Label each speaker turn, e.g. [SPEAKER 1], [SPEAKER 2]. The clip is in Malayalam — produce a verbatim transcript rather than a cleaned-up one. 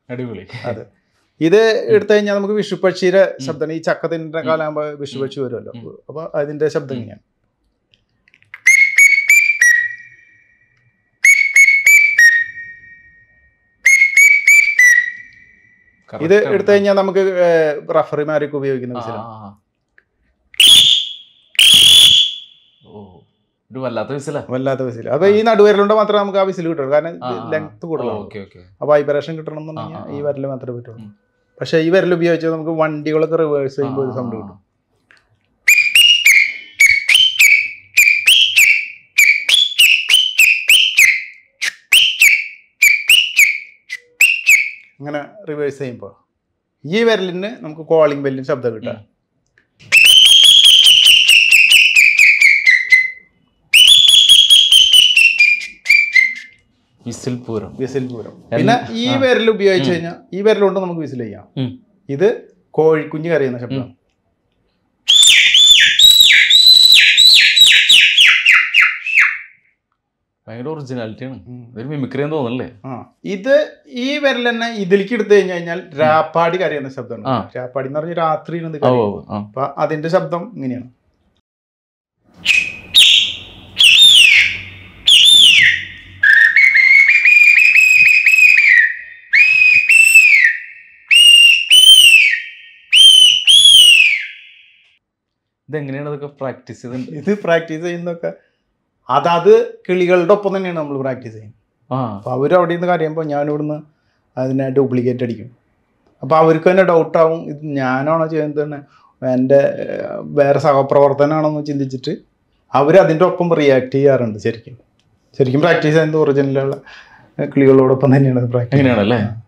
[SPEAKER 1] അടിപൊളി.
[SPEAKER 2] അതെ. ഇത് എടുത്തു കഴിഞ്ഞാൽ നമുക്ക് വിഷുപക്ഷിയുടെ ശബ്ദം, ഈ ചക്ക തിന്നുന്ന കാലാകുമ്പോൾ വിഷുപക്ഷി വരുമല്ലോ, അപ്പൊ അതിന്റെ ശബ്ദം ഇങ്ങനെയാണ്. ഇത് എടുത്തു കഴിഞ്ഞാൽ നമുക്ക് റഫറിമാരൊക്കെ ഉപയോഗിക്കുന്ന വിസിലാണ്.
[SPEAKER 1] വല്ലാത്ത വിസില
[SPEAKER 2] വല്ലാത്ത വിസിൽ. അപ്പൊ ഈ നടുവരലുണ്ട് മാത്രമേ നമുക്ക് ആ വിസിൽ കിട്ടുള്ളൂ, കാരണം ലെങ്ത് കൂടുതലാണ്. അപ്പൊ വൈബ്രേഷൻ കിട്ടണം എന്നുണ്ടെങ്കിൽ ഈ വിരൽ മാത്രമേ പറ്റുള്ളൂ. പക്ഷെ ഈ വിരൽ ഉപയോഗിച്ചാൽ നമുക്ക് വണ്ടികളൊക്കെ റിവേഴ്സ് ചെയ്യുമ്പോൾ ഒരു സൗണ്ട് കിട്ടും. അങ്ങനെ റിവേഴ്സ് ചെയ്യുമ്പോൾ ഈ വിരലിന് നമുക്ക് കോളിംഗ് ബെല്ലിന് ശബ്ദം കിട്ടാം.
[SPEAKER 1] വിസിൽ പൂരം.
[SPEAKER 2] വിസിൽ പൂരം. പിന്നെ ഈ വിരൽ ഉപയോഗിച്ച് കഴിഞ്ഞാൽ ഈ വിരലുകൊണ്ട് നമുക്ക് വിസിൽ ചെയ്യാം. ഇത് കോഴിക്കുഞ്ഞ് കരയുന്ന ശബ്ദം.
[SPEAKER 1] ഭയങ്കര ഒറിജിനാലിറ്റിയാണ്. ഇതൊരു മിമിക്രി എന്ന് തോന്നുന്നല്ലേ?
[SPEAKER 2] ആ, ഇത് ഈ വിരൽ തന്നെ ഇതിലേക്ക് എടുത്തു കഴിഞ്ഞു കഴിഞ്ഞാൽ രാപ്പാടി കരയുന്ന ശബ്ദമാണ്. രാപ്പാടി എന്ന് പറഞ്ഞാൽ രാത്രി. അപ്പൊ അതിന്റെ ശബ്ദം ഇങ്ങനെയാണ്.
[SPEAKER 1] ഇതെങ്ങനെയാണ് അതൊക്കെ പ്രാക്ടീസ് ചെയ്ത്?
[SPEAKER 2] ഇത് പ്രാക്ടീസ് ചെയ്യുന്നതൊക്കെ അതത് കിളികളുടെ ഒപ്പം തന്നെയാണ് നമ്മൾ പ്രാക്ടീസ് ചെയ്യുന്നത്. അപ്പോൾ അവർ അവിടെ നിന്ന് കരയുമ്പോൾ ഞാൻ ഇവിടുന്ന് അതിനെ ഡ്യൂപ്ലിക്കേറ്റ് അടിക്കും. അപ്പോൾ അവർക്ക് തന്നെ ഡൗട്ടാവും, ഇത് ഞാനാണോ ചെയ്യുന്നത് തന്നെ എൻ്റെ വേറെ സഹപ്രവർത്തനമാണെന്ന് ചിന്തിച്ചിട്ട് അവർ അതിൻ്റെ ഒപ്പം റിയാക്ട് ചെയ്യാറുണ്ട്. ശരിക്കും ശരിക്കും പ്രാക്ടീസ് ചെയ്യുന്നത് ഒറിജിനലുള്ള കിളികളോടൊപ്പം തന്നെയാണ് പ്രാക്ടീസ്.
[SPEAKER 1] അങ്ങനെയാണല്ലേ?